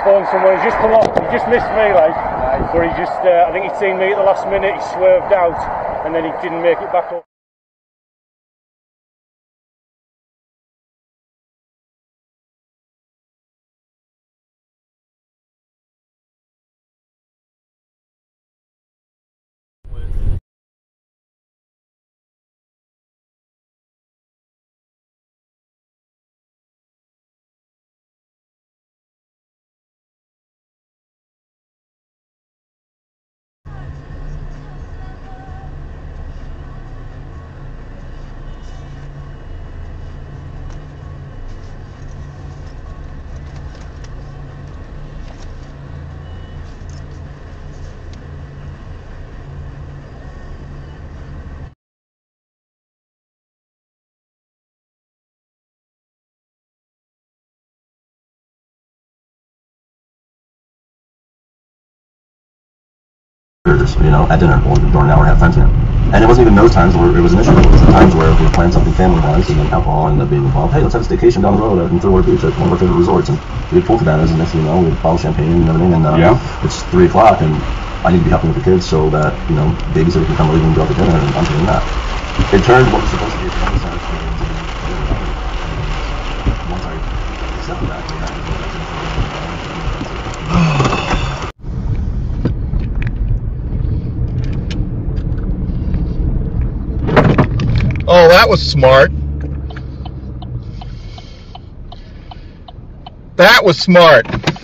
phone somewhere. He's just come off. He just missed me, like. Nice. But he just, I think he'd seen me at the last minute. He swerved out, and then he didn't make it back up. You know, at dinner or during an hour and a half time span. And it wasn't even those times where it was an issue. It was the times where we were planning something family-wise, and then alcohol ended up being involved. Hey, let's have a staycation down the road in Clearwater Beach at one of our favorite resorts. And we had pool cabanas, and next thing you know, we had a bottle of champagne and everything. And it's 3 o'clock, and I need to be helping with the kids so that, you know, babysitter can come leave and go out to dinner, and I'm doing that. It turned what was supposed to be a family center into once I accepted that, Oh, that was smart. That was smart.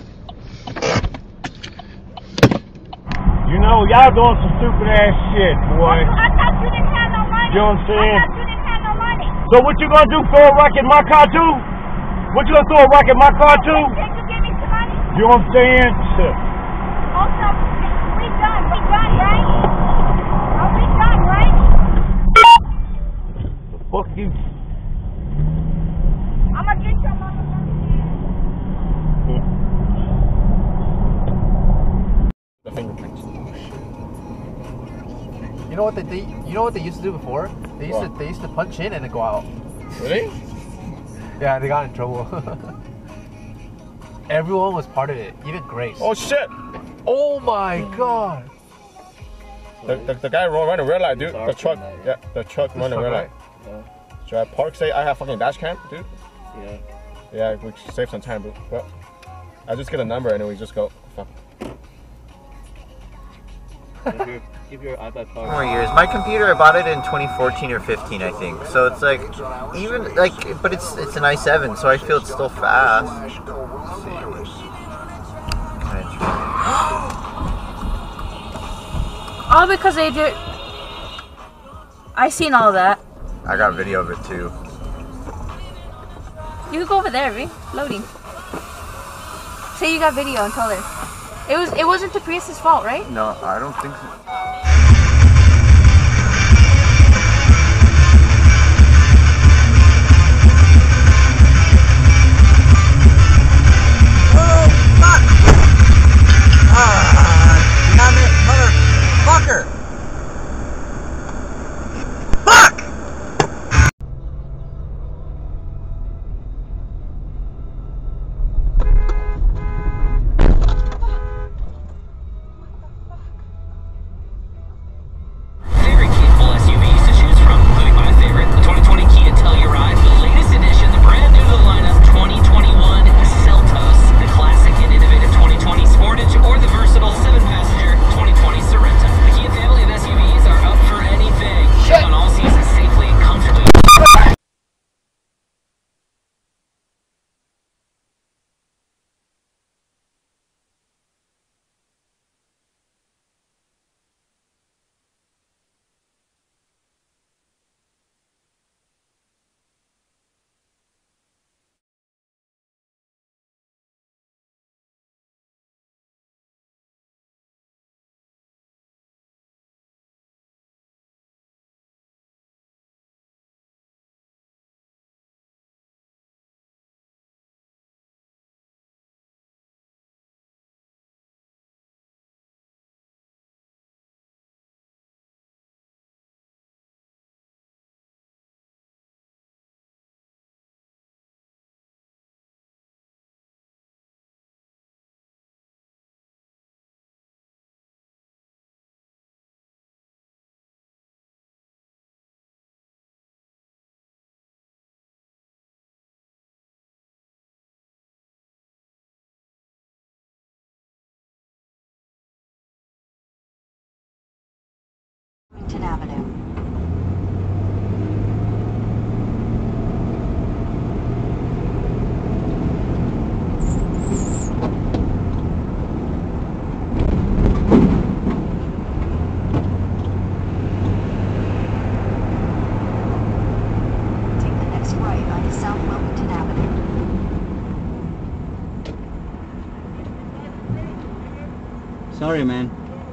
You know, y'all doing some stupid ass shit, boy. I thought you didn't have no money. You know what I'm saying? I thought you didn't have no money. So what you gonna do, throw a rock in my car too? What you gonna throw a rock in my car too? Can you give me some money? You know what I'm saying? Also, we done, right? Are we done, right? Fuck you. I'm gonna get your mama. You know what they used to do before? They used to punch in and then go out. Really? Yeah, they got in trouble. Everyone was part of it, even Grace. Oh shit! Oh my god! The guy running red light, dude. The truck, yeah, the truck running red light. Should I park? Say I have fucking dash cam, dude. Yeah. Yeah, we should save some time, bro. But I just get a number and then we just go. Fuck. Give your iPad power. More years. My computer, I bought it in 2014 or 15, I think. So it's like, even like, but it's an i7, so I feel it's still fast. Let's see. All because they did. I seen all that. I got video of it too. You could go over there, Ree. Loading. Say you got video and tell her. It wasn't the Prius's fault, right? No, I don't think so. Avenue. Take the next right onto South Wilmington Avenue. Sorry, man.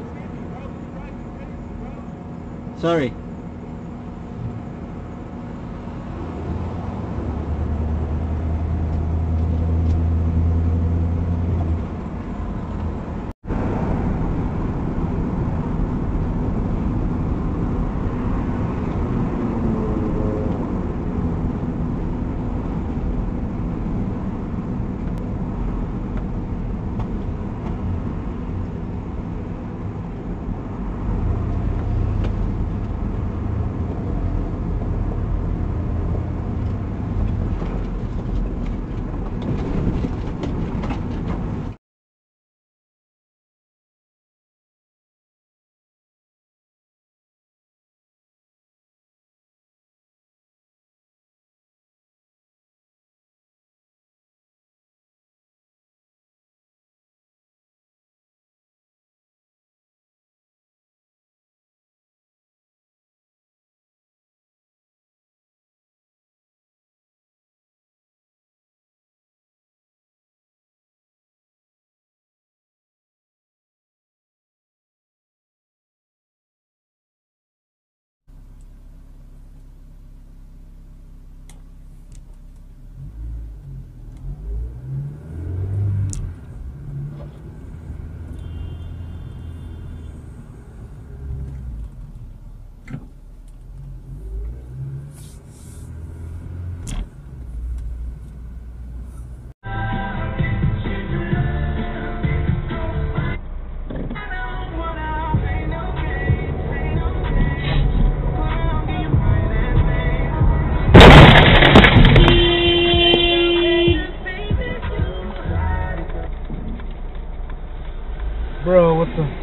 Sorry. Bro, what the?